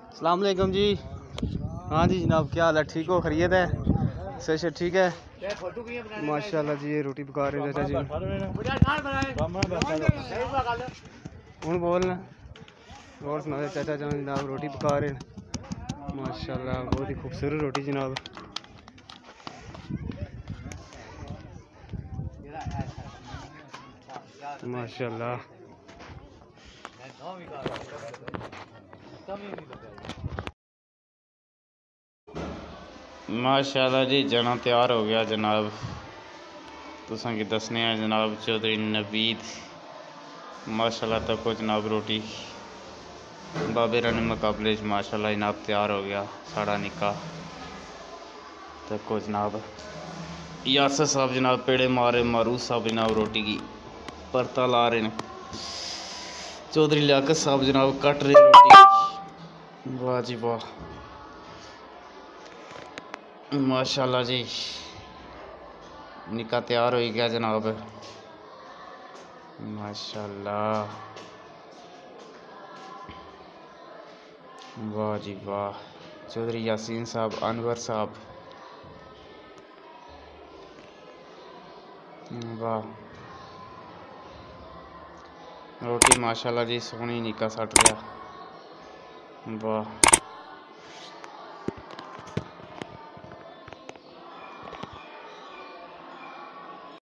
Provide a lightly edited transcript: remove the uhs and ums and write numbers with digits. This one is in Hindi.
अस्सलाम वालेकुम जी। हाँ जी जनाब, क्या हाल है? ठीक हो? खैरियत है? सही ठीक है माशाल्लाह जी। ये रोटी पका रहे हैं चाचा जी। हूँ बोलना और सुना चाचा जान जनाब, रोटी पका रहे हैं माशाल्लाह। बहुत ही खूबसूरत रोटी जनाब। माशाल्लाह माशाल्लाह जी, जना तैयार हो गया जनाब। तुसां की दसने हैं जनाब चौधरी नवीद माशाल्लाह तको जनाब रोटी बाबे रानी मुकाबले माशाल्लाह जनाब तैयार हो गया साड़ा निका तको जनाब। यासर साहब जनाब पेड़े मारे, मारूफ साहब जनाब रोटी की परता ला रहे हैं। चौधरी लियाकत साहब जनाब कट रहे रोटी। वाह जी वाह माशाल्लाह जी। निका तैयार हो गया जनाब माशाल्लाह। वाह जी वाह। चौधरी यासीन साहब, अनवर साहब, वाह। रोटी माशाल्लाह जी सोहनी निका सट गया। वाह